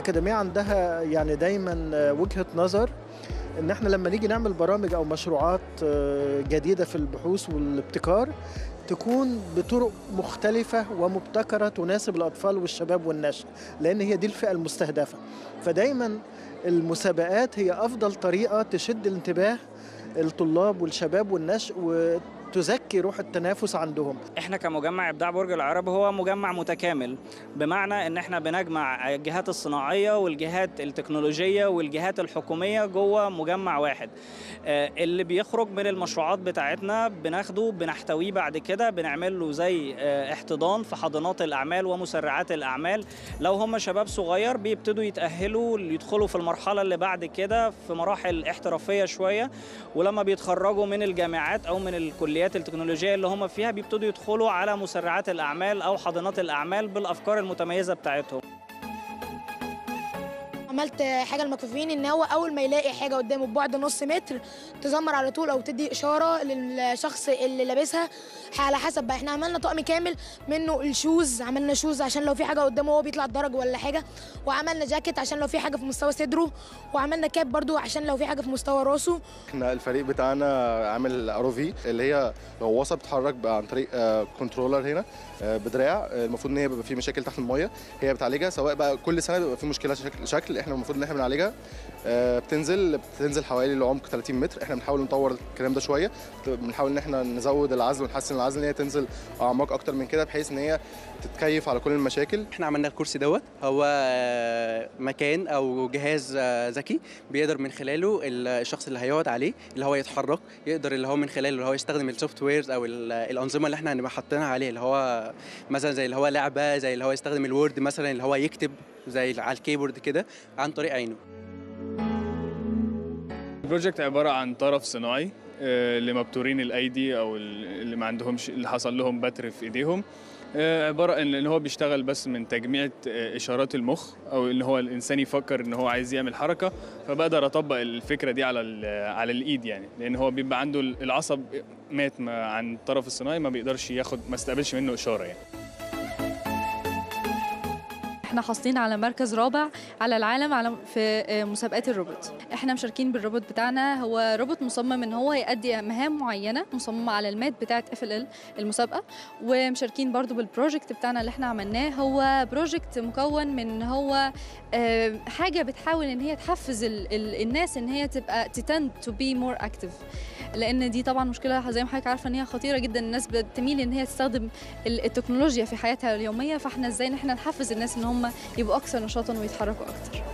الأكاديمية عندها يعني دايما وجهة نظر إن احنا لما نيجي نعمل برامج أو مشروعات جديدة في البحوث والابتكار تكون بطرق مختلفة ومبتكرة تناسب الأطفال والشباب والنشء، لأن هي دي الفئة المستهدفة. فدايما المسابقات هي أفضل طريقة تشد الانتباه الطلاب والشباب والنشء وتزكي روح التنافس عندهم. احنا كمجمع ابداع برج العرب هو مجمع متكامل، بمعنى ان احنا بنجمع الجهات الصناعيه والجهات التكنولوجيه والجهات الحكوميه جوه مجمع واحد. اللي بيخرج من المشروعات بتاعتنا بناخده بنحتويه بعد كده، بنعمل له زي احتضان في حاضنات الاعمال ومسرعات الاعمال. لو هم شباب صغير بيبتدوا يتاهلوا يدخلوا في المرحله اللي بعد كده في مراحل احترافيه شويه، ولما بيتخرجوا من الجامعات او من الكليات التكنولوجيه اللي هم فيها بيبتدوا يدخلوا على مسرعات الاعمال او حاضنات الاعمال بالافكار المتميزه بتاعتهم. عملت حاجه المكفوفين ان هو اول ما يلاقي حاجه قدامه ببعد نص متر تزمر على طول او تدي اشاره للشخص اللي لابسها على حسب بقى. احنا عملنا طقم كامل منه الشوز، عملنا شوز عشان لو في حاجه قدامه وهو بيطلع الدرج ولا حاجه، وعملنا جاكيت عشان لو في حاجه في مستوى صدره، وعملنا كاب برضو عشان لو في حاجه في مستوى راسه. احنا الفريق بتاعنا عامل اروفي اللي هي غواصه بتتحرك عن طريق كنترولر هنا بدراع. المفروض ان هي بيبقى في مشاكل تحت الميه هي بتعالجها، سواء بقى كل سنه بيبقى في مشكله شكل احنا المفروض ان احنا بنعالجها. بتنزل حوالي لعمق 30 متر. احنا بنحاول نطور الكلام ده شويه، بنحاول ان احنا نزود العزل ونحسن العزل ان هي تنزل اعماق اكتر من كده بحيث ان هي تتكيف على كل المشاكل. احنا عملنا الكرسي دوت، هو مكان او جهاز ذكي بيقدر من خلاله الشخص اللي هيقعد عليه اللي هو يتحرك، يقدر اللي هو من خلاله اللي هو يستخدم السوفت ويرز او الانظمه اللي احنا هنبقى حاطينها عليه، اللي هو مثلا زي اللي هو لعبه، زي اللي هو يستخدم الوورد مثلا اللي هو يكتب زي على الكيبورد كده عن طريق عينه. البروجكت عباره عن طرف صناعي لمبتورين الايدي او اللي ما عندهمش، اللي حصل لهم بتر في ايديهم. عباره ان هو بيشتغل بس من تجميع اشارات المخ، او ان هو الانسان يفكر ان هو عايز يعمل حركه، فبقدر اطبق الفكره دي على الايد يعني، لان هو بيبقى عنده العصب مات عن الطرف الصناعي ما بيقدرش ياخد، ما استقبلش منه اشاره يعني. احنا حاصلين على مركز رابع على العالم في مسابقات الروبوت. احنا مشاركين بالروبوت بتاعنا، هو روبوت مصمم ان هو يؤدي مهام معينه مصممه على المات بتاعه FLL المسابقه. ومشاركين برضو بالبروجكت بتاعنا اللي احنا عملناه، هو بروجكت مكون من هو حاجه بتحاول ان هي تحفز الناس ان هي تبقى tend to be more active، لان دي طبعا مشكله زي ما حضرتك عارفه ان هي خطيره جدا. الناس بتميل ان هي تستخدم التكنولوجيا في حياتها اليوميه، فاحنا ازاي ان احنا نحفز الناس ان هم يبقوا اكثر نشاطا ويتحركوا اكتر.